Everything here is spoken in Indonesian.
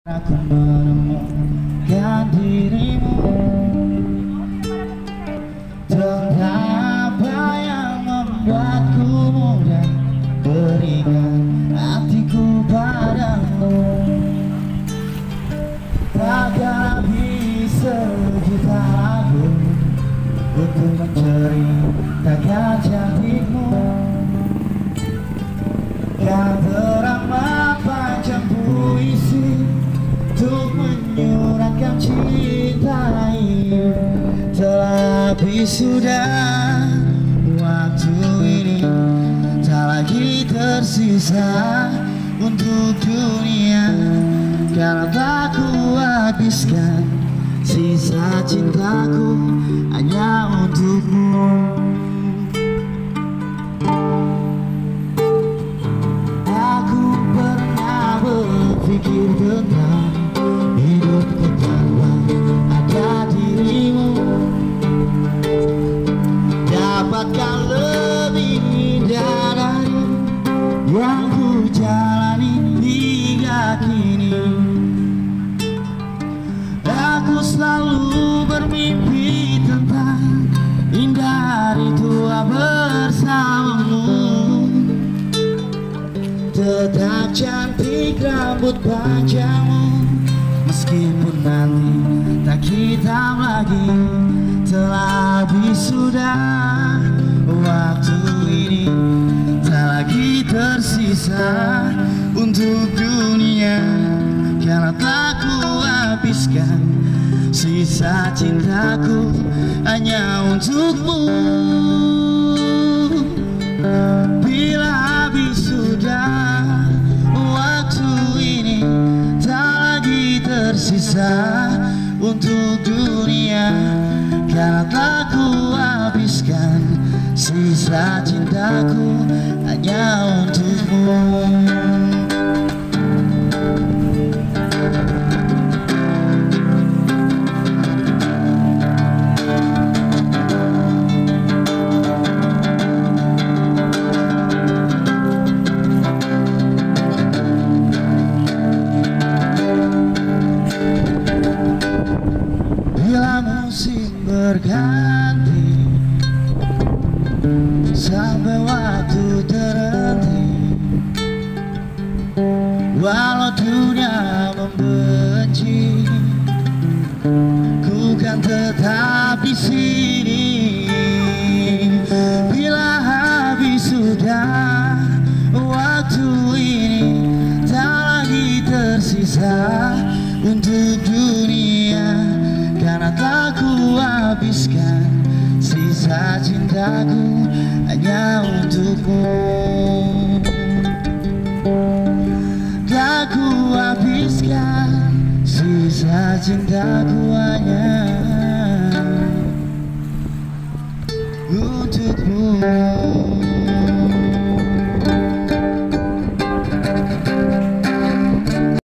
Aku menemukan dirimu, tentang apa yang membuatku mudah berikan hatiku padamu. Takkan habis sejuta lagu untuk menceritakan cantikmu, yang teramat panjang puisi untuk menyuratkan cinta ini. Telah habis sudah waktu ini, tak lagi tersisa untuk dunia, karena tak ku habiskan sisa cintaku hanya untukmu. Aku pernah berpikir tentang hidupku tanpa ada dirimu, dapatkan lebih indah dari yang ku jalani hingga kini. Aku selalu bermimpi tentang indah hari tua bersamamu. Tetap cantik rambut panjangmu, meskipun nanti tak hitam lagi. Telah habis sudah waktu ini, tak lagi tersisa untuk dunia, karena tak ku habiskan sisa cintaku hanya untukmu. Bila habis sudah waktu ini, tak lagi tersisa untuk dunia, karena tak ku habiskan sisa cintaku hanya untukmu. Bila musim berganti sampai waktu terhenti, walau dunia membenci, ku kan tetap di sini. Bila habis sudah waktu ini, tak lagi tersisa untuk dunia, karena tak ku habiskan sisa cintaku hanya untukmu. Tak ku habiskan sisa cintaku hanya untukmu.